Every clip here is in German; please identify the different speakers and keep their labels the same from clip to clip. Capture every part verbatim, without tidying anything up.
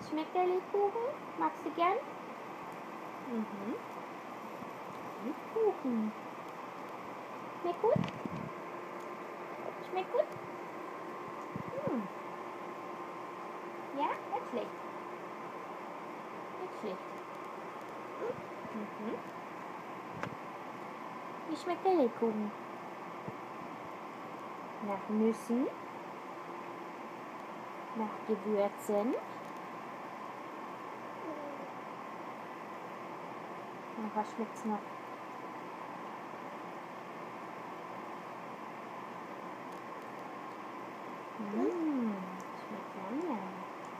Speaker 1: Schmeckt der Lebkuchen? Magst du gern? Mhm. Lebkuchen. Schmeckt gut? Schmeckt gut? Hm. Ja, nicht schlecht. Nicht schlecht. Mhm. Wie schmeckt der Lebkuchen? Nach Nüssen? Nach Gewürzen? Und was schmeckt's noch? Mmh, schmeckt yum yum.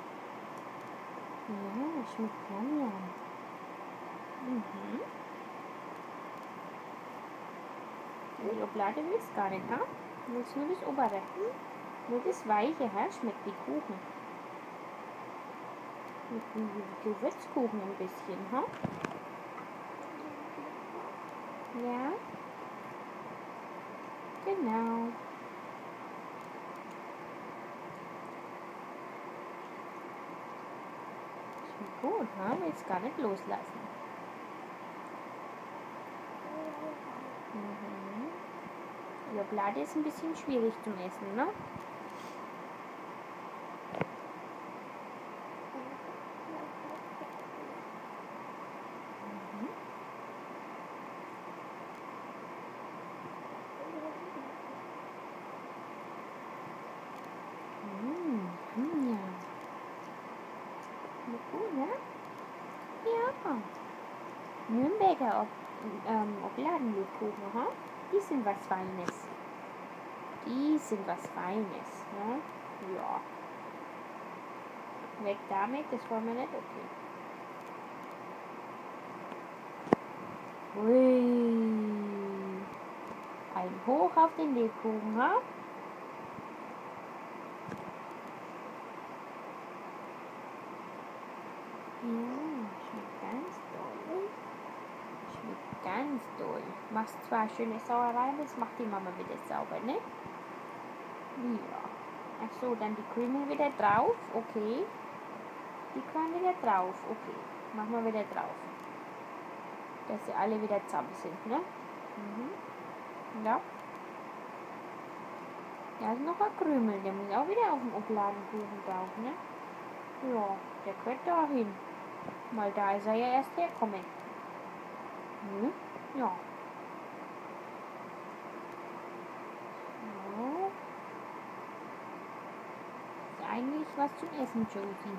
Speaker 1: Ja, schmeckt yum yum. Mhm. Die Oblade willst du gar nicht, ha? Du willst nur das obere. Nur das weiche, ha? Schmeckt wie Kuchen. Mit dem Gewürzkuchen ein bisschen, ha? Ja. Genau. Schmeckt gut, ha? Willst gar nicht loslassen. Mhm. Die Oblade ist ein bisschen schwierig zum Essen, ne? Mhm. Ja. Schmeckt gut, ne? Ja. Nürnberger Ob ähm, Obladenlebkuchen, ha? Die sind was Feines. Die sind was Feines, ne? Ja. Weg damit, das wollen wir nicht, okay. Ui. Ein Hoch auf den Lebkuchen, ha? Ja, schmeckt ganz toll. Schmeckt ganz toll. Machst zwar schöne Sauerei, aber das macht die Mama wieder sauber, ne? Ja. Ach so, dann die Krümel wieder drauf, okay. Die können wieder drauf, okay. Machen wir wieder drauf. Dass sie alle wieder zusammen sind, ne? Mhm. Ja. Da ist noch ein Krümel, der muss auch wieder auf dem Obladenkuchen drauf, ne? Ja, der gehört da hin. Weil da ist er ja erst hergekommen. Hm? Ja. So. Ist eigentlich was zum Essen, Josie.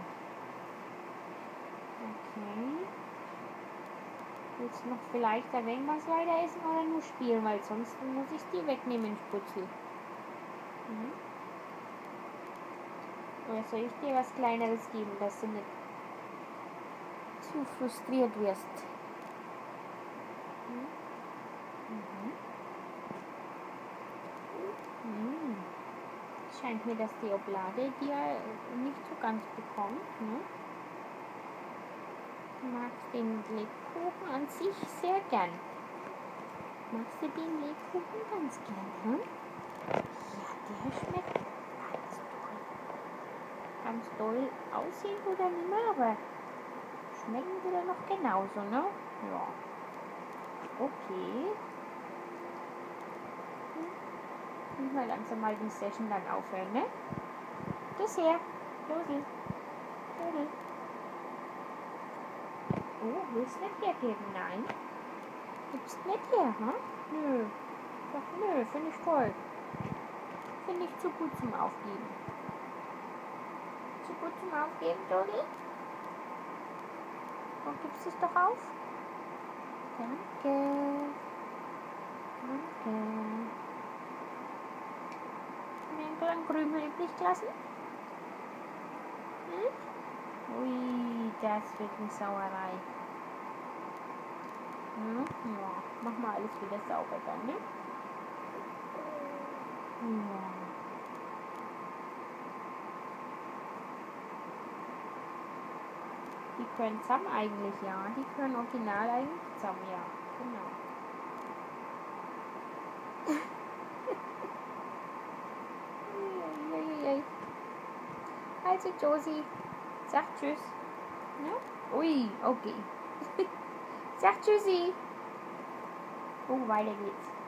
Speaker 1: Okay. Willst du noch vielleicht ein wenig was weiter essen oder nur spielen? Weil sonst muss ich dir wegnehmen, Sputzel. Mhm. Oder soll ich dir was Kleineres geben, dass du nicht zu frustriert wirst? Mhm. Mhm. Scheint mir, dass die Oblade dir nicht so ganz bekommt. Ne? Du magst den Lebkuchen an sich sehr gern. Magst du den Lebkuchen ganz gern? Hm? Ja, der schmeckt ganz toll. Ganz toll aussehen oder nicht mehr, aber schmecken wieder noch genauso, ne? Ja. Okay. Müssen wir langsam mal die Session dann aufhören, ne? Das her. Josi. Josi. Oh, willst du nicht hergeben? Nein. Gibst nicht her, hm? Nö. Doch, nö, finde ich toll. Finde ich zu gut zum Aufgeben. Zu gut zum Aufgeben, Josi? Dann gibst du es doch auf. Danke. Danke. Einen kleinen Krümel übrig gelassen? Hm? Ui, das wird eine Sauerei. Hm? Ja, mach mal alles wieder sauber dann, ne? Ja. Die können zusammen eigentlich, ja. Die können original eigentlich zusammen, ja. Genau. Also Josie, Sag Tschüss. Ja? Ui, okay. Sag Tschüssi. Oh, weiter geht's.